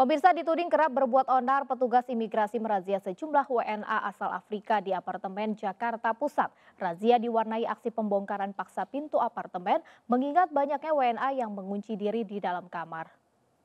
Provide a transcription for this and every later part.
Pemirsa dituding kerap berbuat onar, petugas imigrasi merazia sejumlah WNA asal Afrika di apartemen Jakarta Pusat. Razia diwarnai aksi pembongkaran paksa pintu apartemen, mengingat banyaknya WNA yang mengunci diri di dalam kamar.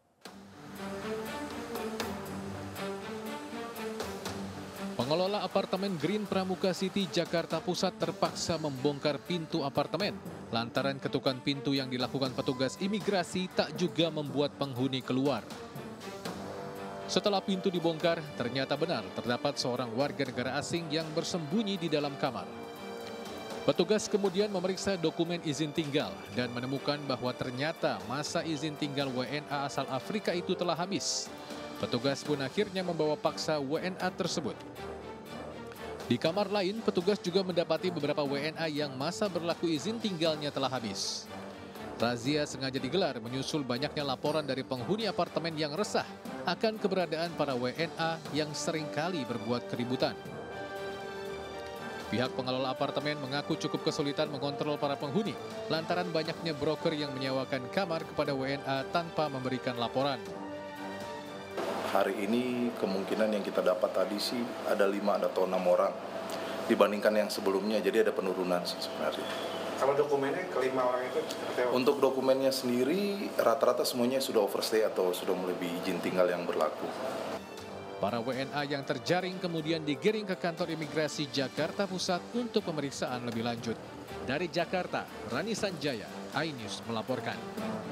Pengelola apartemen Green Pramuka City, Jakarta Pusat terpaksa membongkar pintu apartemen. Lantaran ketukan pintu yang dilakukan petugas imigrasi tak juga membuat penghuni keluar. Setelah pintu dibongkar, ternyata benar terdapat seorang warga negara asing yang bersembunyi di dalam kamar. Petugas kemudian memeriksa dokumen izin tinggal dan menemukan bahwa ternyata masa izin tinggal WNA asal Afrika itu telah habis. Petugas pun akhirnya membawa paksa WNA tersebut. Di kamar lain, petugas juga mendapati beberapa WNA yang masa berlaku izin tinggalnya telah habis. Razia sengaja digelar menyusul banyaknya laporan dari penghuni apartemen yang resah akan keberadaan para WNA yang seringkali berbuat keributan. Pihak pengelola apartemen mengaku cukup kesulitan mengontrol para penghuni lantaran banyaknya broker yang menyewakan kamar kepada WNA tanpa memberikan laporan. Hari ini kemungkinan yang kita dapat tadi sih ada 5 atau 6 orang dibandingkan yang sebelumnya, jadi ada penurunan sih sebenarnya. Kalau dokumennya kelima orang itu seperti apa? Untuk dokumennya sendiri rata-rata semuanya sudah overstay atau sudah melebihi izin tinggal yang berlaku. Para WNA yang terjaring kemudian digiring ke kantor imigrasi Jakarta Pusat untuk pemeriksaan lebih lanjut. Dari Jakarta, Rani Sanjaya, iNews melaporkan.